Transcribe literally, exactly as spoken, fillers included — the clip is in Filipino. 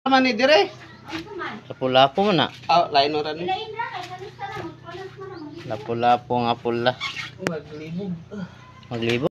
Man ni dire. Lapu-lapu man na. Ah, lain ora ni. Lapu-lapu nga pula. Maglibog. Maglibog.